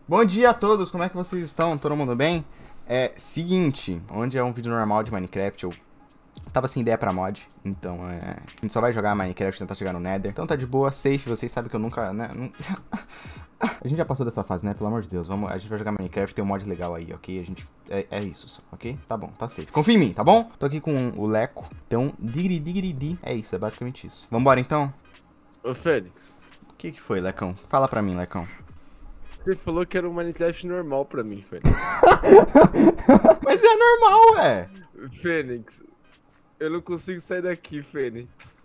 Bom dia a todos, como é que vocês estão? Todo mundo bem? Seguinte, onde é um vídeo normal de Minecraft, eu tava sem ideia pra mod, então a gente só vai jogar Minecraft e tentar chegar no Nether. Então tá de boa, safe, vocês sabem que eu nunca, né, A gente já passou dessa fase, né, pelo amor de Deus, a gente vai jogar Minecraft, tem um mod legal aí, ok? A gente, é isso só, ok? Tá bom, tá safe. Confia em mim, tá bom? Tô aqui com o Leco, então, digiri, é isso, é basicamente isso. Vambora então? Ô, Fênix, O que foi, Lecão? Fala pra mim, Lecão. você falou que era um Minecraft normal pra mim, Fênix. Mas é normal, é. Fênix, eu não consigo sair daqui, Fênix.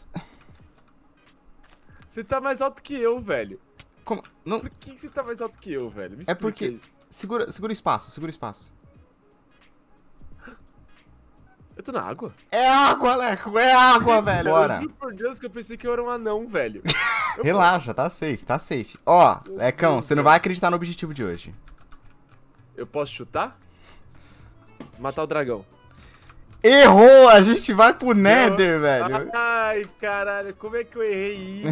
Você tá mais alto que eu, velho. Como? Não... Por que você tá mais alto que eu, velho? Me É explica porque... isso. Segura o espaço, segura o espaço. Eu tô na água? É água, Leco, é água, velho. Bora. Eu juro por Deus que eu pensei que eu era um anão, velho. Relaxa, tá safe, tá safe. Ó, Lecão, você não vai acreditar no objetivo de hoje. Eu posso chutar? Matar o dragão. Errou! A gente vai pro Nether, velho. Ai, caralho, como é que eu errei isso?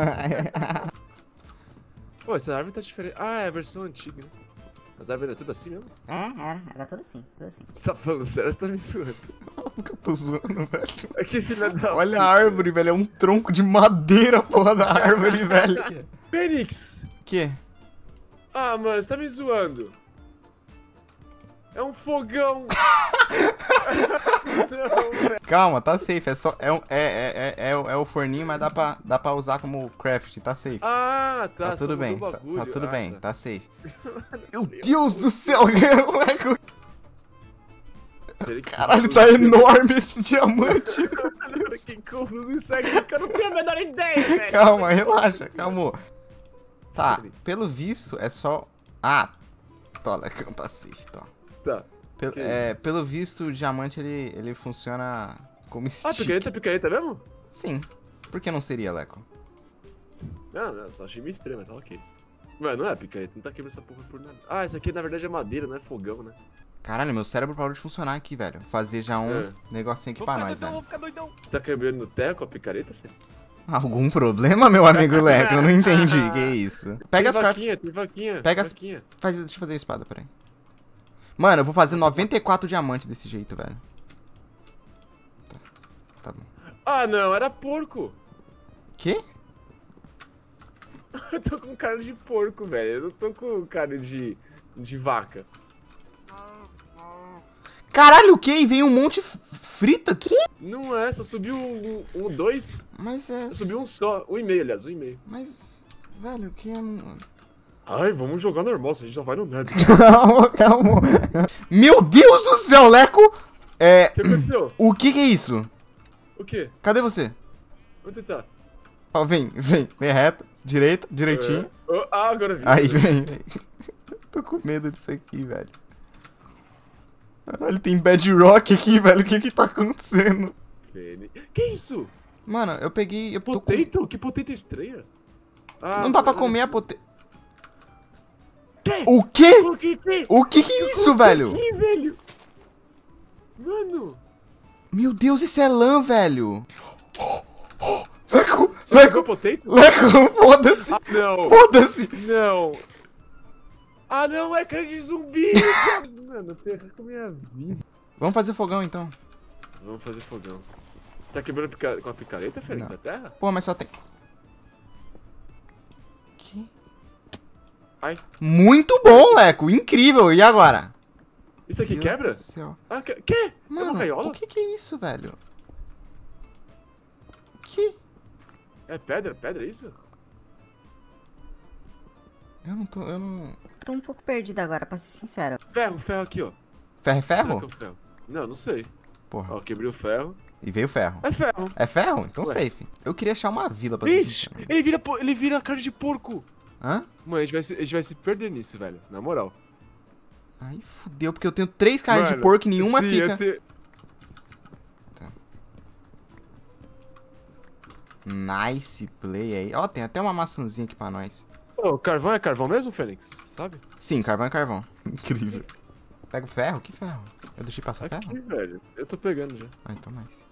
Pô, essa árvore tá diferente. Ah, é a versão antiga, né? As árvores é tudo assim mesmo? Era tudo assim, tudo assim. Você tá falando sério, você tá me zoando. Nunca eu tô zoando, velho. Que filha da Olha puta. a árvore, velho. É um tronco de madeira, porra, da árvore, velho. Fênix! Que? Ah, mano, você tá me zoando. É um fogão. Não, velho. Calma, tá safe. É só. É o forninho, mas dá pra usar como craft, tá safe. Ah, tá. Tá tudo só bem, mudou o tá bagulho. tudo Ah, bem, tá. tá safe. Meu Deus do céu, Leco. Fênix, Caralho, tá enorme esse diamante. Que confuso isso aqui, que eu não tenho a menor ideia, velho. Calma, relaxa, calma. Tá, pelo visto é só... Ah, tá, Lecão, tá safe, tá. Tá. Que isso? Pelo visto o diamante ele funciona como stick. Picareta mesmo? Sim, por que não seria, Leco? Não, só achei meio estranho, mas tá ok. Mano, não é picareta, não tá quebrando essa porra por nada. Ah, isso aqui na verdade é madeira, não é fogão, né? Caralho, meu cérebro parou de funcionar aqui, velho. Fazer já um negocinho aqui pra nós, Vou velho. ficar doidão. Você tá quebrando terra com a picareta, filho? Algum problema, meu amigo Leco? Eu não entendi, que isso. Pega as cartas. Tem vaquinha. Pega as... vaquinha. Deixa eu fazer a espada, peraí. Mano, eu vou fazer 94 diamantes desse jeito, velho. Tá bom. Ah, não, era porco. Quê? Eu tô com cara de porco, velho. Eu não tô com cara de vaca. Caralho, o quê? E veio um monte frito aqui? Não é, só subiu dois. Mas é... Subiu um só. Um e meio, aliás, um e meio. Mas... Velho, o que é... Ai, vamos jogar normal, se a gente já vai no Nether. Calma. Meu Deus do céu, Leco! O que aconteceu? O que é isso? O quê? Cadê você? Onde você tá? Ó, vem reto, direitinho. Ah, agora vi. Aí, vem. Tô com medo disso aqui, velho. Caralho, tem bedrock aqui, velho. O que tá acontecendo? Que isso? Mano, eu peguei... Potato? Que potato estranha? Ah, Não dá pra comer a potato. Que? O quê? Que? O que é isso, velho? Que, velho? Mano. Meu Deus, isso é lã, velho. Leco, Você pegou potato? Leco, foda-se. Ah, não. Foda-se. Não. Ah, não, é carne de zumbi. Mano, ferra com a minha vida. Vamos fazer fogão, então. Vamos fazer fogão. Tá quebrando com a picareta, Fênix, Não. a terra? Pô, mas só tem... Que? Ai. Muito bom, Leco. Incrível. E agora? Isso aqui Deus quebra? do céu. Ah, que? É uma Mano, gaiola? o que é isso, velho? Que? É pedra? Pedra, é isso? Eu não... Tô um pouco perdida agora, pra ser sincero. Ferro aqui, ó. Ferro é Será ferro? que é o ferro? Não, não sei. Porra. Ó, quebrei o ferro. E veio ferro. É ferro. É ferro? Então Ué. safe. Eu queria achar uma vila pra ser Ixi, sincero. ele vira carne de porco. Hã? Mano, a gente vai se perder nisso, velho. Na moral. Aí fudeu, porque eu tenho 3 carnes de Mano, porco e nenhuma sim, fica. Nice play aí. Ó, tem até uma maçãzinha aqui pra nós. Ô, carvão é carvão mesmo, Fênix? Sabe? Sim, carvão é carvão. Incrível. Pega o ferro? Que ferro? Eu deixei passar Aqui, ferro? velho. Eu tô pegando já. Ah, então mais.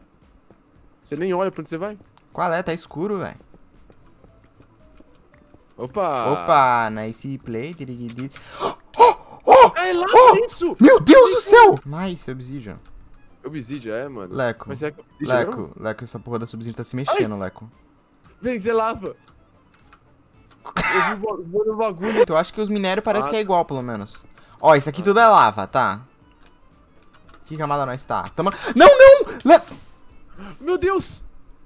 Você nem olha pra onde você vai? Qual é? Tá escuro, velho. Opa! Opa, nice play. É lá, isso! Meu Deus do céu! Nice, Obsidian. Obsidian, é, mano. Leco. Mas será que é Obsidian mesmo? Leco, essa porra da Obsidian tá se mexendo, Leco. Vem, você lava. Eu vi o bagulho. Eu acho que os minérios parece que é igual, pelo menos. Ó, isso aqui tudo é lava, tá? Que camada nós tá? Tamo... Não, não! Meu Deus!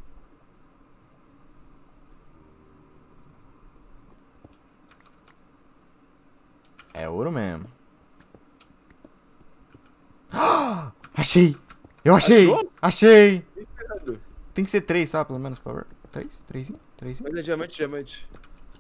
É ouro mesmo. Achei! Eu achei! Achou? Achei! Esperando. Tem que ser 3 só, pelo menos, por favor. 3? 3? 3? Mas é diamante.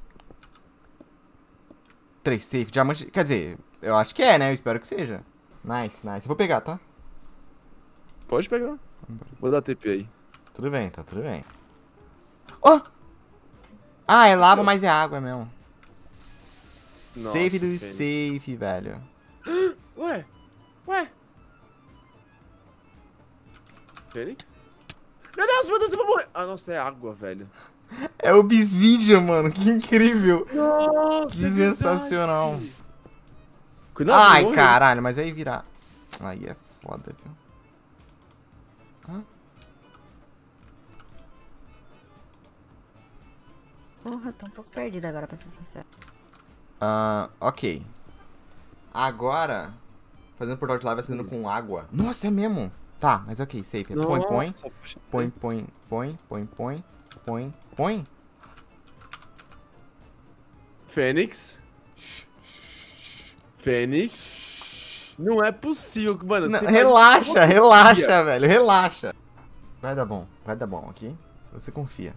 3, safe. Diamante. Quer dizer, eu acho que é, né? Eu espero que seja. Nice, nice. Eu vou pegar, tá? Pode pegar. Vou dar TP aí. Tudo bem, tá tudo bem. Oh! Ah, é lava, mas é água mesmo. Nossa, Safe do Fênix. safe, velho. Ué? Fênix? Meu Deus, eu vou morrer! Ah, nossa, é água, velho. É Obsidian, mano. Que incrível. Nossa, Que sensacional. Cuidado, Ai, morre. caralho, mas aí virar. Aí é foda, viu? Porra, eu tô um pouco perdida agora, pra ser sincero. Ok. Agora, fazendo portal de lava acendendo com água. Nossa, é mesmo. Tá, mas ok, safe. Põe. Nossa, Põe. Fênix? Não é possível, mano. Não, você relaxa, faz- relaxa, velho. Relaxa. Vai dar bom, ok? Você confia.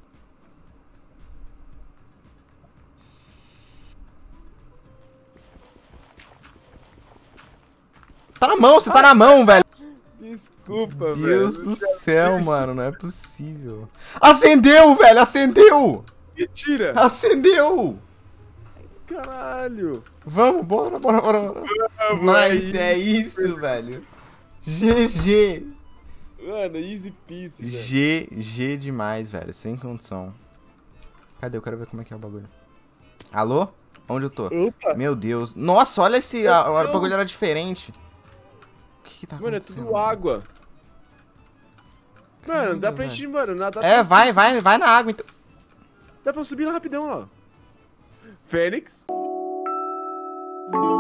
Tá na mão, você tá na mão, velho. Desculpa, velho. Deus do céu, mano, não é possível. Acendeu, velho, acendeu! Mentira! Acendeu! Caralho! Vamos, bora. Nice, é isso, velho. GG. Mano, easy peasy, velho. GG demais, velho, sem condição. Cadê? Eu quero ver como é que é o bagulho. Alô? Onde eu tô? Opa! Meu Deus. Nossa, olha esse... O bagulho era diferente. O que tá Mano, é acontecendo? tudo água. Mano, dá pra velho. gente, mano, nadar. É, vai na água, então. Dá pra subir lá rapidão, ó. Fênix.